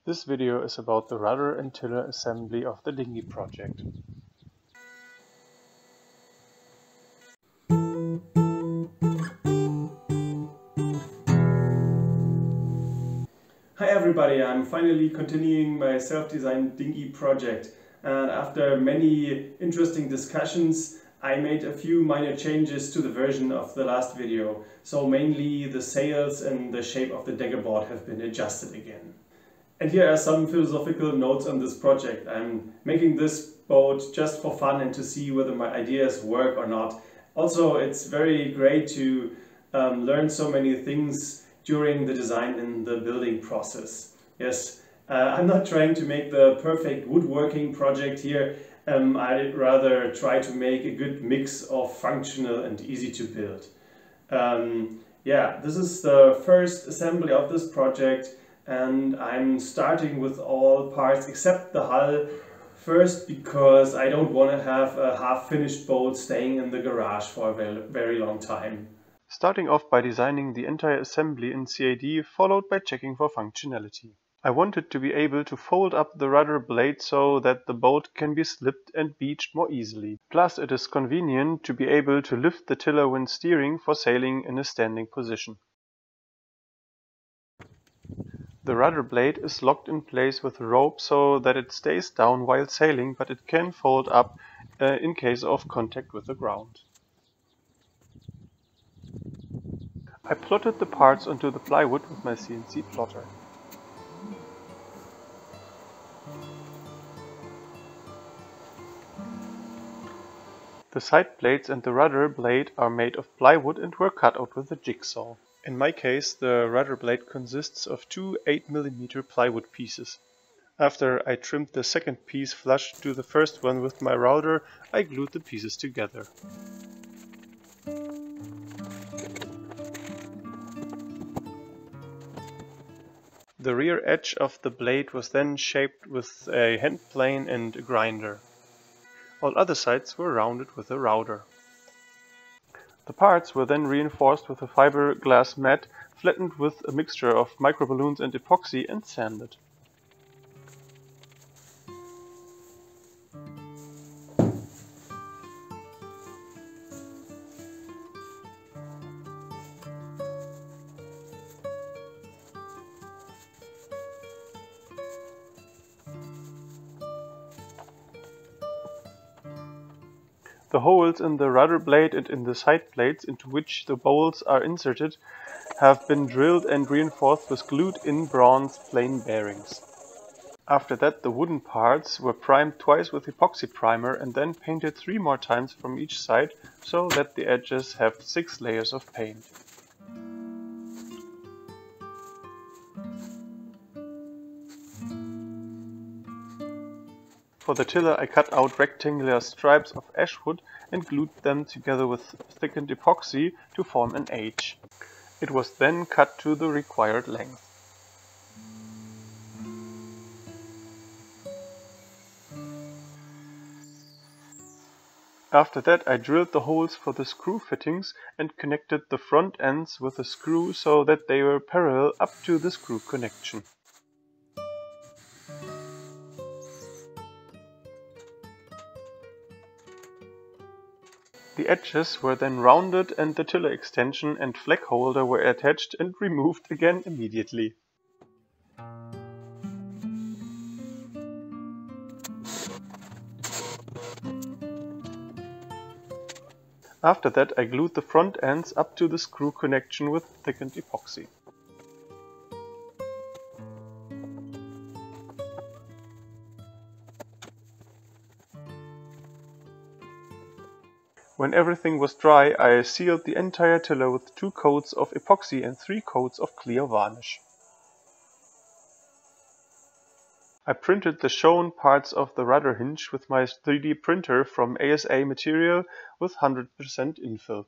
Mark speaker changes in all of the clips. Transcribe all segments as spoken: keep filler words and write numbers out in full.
Speaker 1: This video is about the rudder and tiller assembly of the Dinghy project.
Speaker 2: Hi everybody, I'm finally continuing my self-designed Dinghy project, and after many interesting discussions I made a few minor changes to the version of the last video. So mainly the sails and the shape of the deckerboard have been adjusted again. And here are some philosophical notes on this project. I'm making this boat just for fun and to see whether my ideas work or not. Also, it's very great to um, learn so many things during the design and the building process. Yes, uh, I'm not trying to make the perfect woodworking project here. Um, I'd rather try to make a good mix of functional and easy to build. Um, yeah, this is the first assembly of this project. And I'm starting with all parts except the hull first, because I don't want to have a half-finished boat staying in the garage for a very, very long time.
Speaker 1: Starting off by designing the entire assembly in C A D, followed by checking for functionality. I wanted to be able to fold up the rudder blade so that the boat can be slipped and beached more easily. Plus, it is convenient to be able to lift the tiller when steering for sailing in a standing position. The rudder blade is locked in place with a rope so that it stays down while sailing, but it can fold up uh, in case of contact with the ground. I plotted the parts onto the plywood with my C N C plotter. The side plates and the rudder blade are made of plywood and were cut out with a jigsaw. In my case, the rudder blade consists of two eight millimeter plywood pieces. After I trimmed the second piece flush to the first one with my router, I glued the pieces together. The rear edge of the blade was then shaped with a hand plane and a grinder. All other sides were rounded with a router. The parts were then reinforced with a fiberglass mat, flattened with a mixture of microballoons and epoxy, and sanded. The holes in the rudder blade and in the side plates into which the bowls are inserted have been drilled and reinforced with glued-in bronze plain bearings. After that, the wooden parts were primed twice with epoxy primer and then painted three more times from each side so that the edges have six layers of paint. For the tiller I cut out rectangular stripes of ash wood and glued them together with thickened epoxy to form an H. It was then cut to the required length. After that I drilled the holes for the screw fittings and connected the front ends with a screw so that they were parallel up to the screw connection. The edges were then rounded and the tiller extension and flag holder were attached and removed again immediately. After that I glued the front ends up to the screw connection with thickened epoxy. When everything was dry, I sealed the entire tiller with two coats of epoxy and three coats of clear varnish. I printed the shown parts of the rudder hinge with my three D printer from A S A material with one hundred percent infill.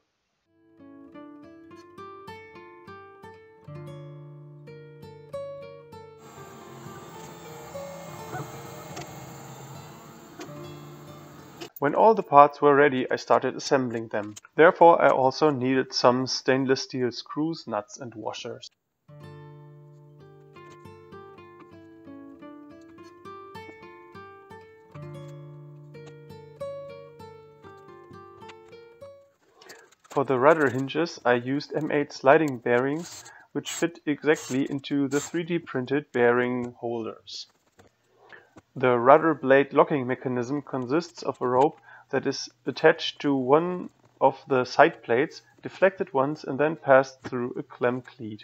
Speaker 1: When all the parts were ready, I started assembling them. Therefore, I also needed some stainless steel screws, nuts and washers. For the rudder hinges I used M eight sliding bearings, which fit exactly into the three D printed bearing holders. The rudder blade locking mechanism consists of a rope that is attached to one of the side plates, deflected once and then passed through a clem cleat.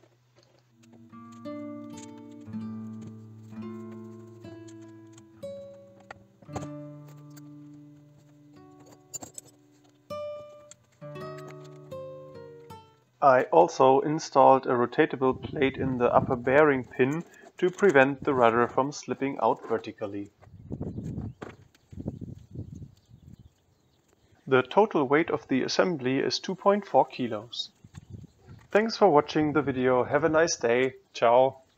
Speaker 1: I also installed a rotatable plate in the upper bearing pin to prevent the rudder from slipping out vertically. The total weight of the assembly is two point four kilos. Thanks for watching the video. Have a nice day. Ciao.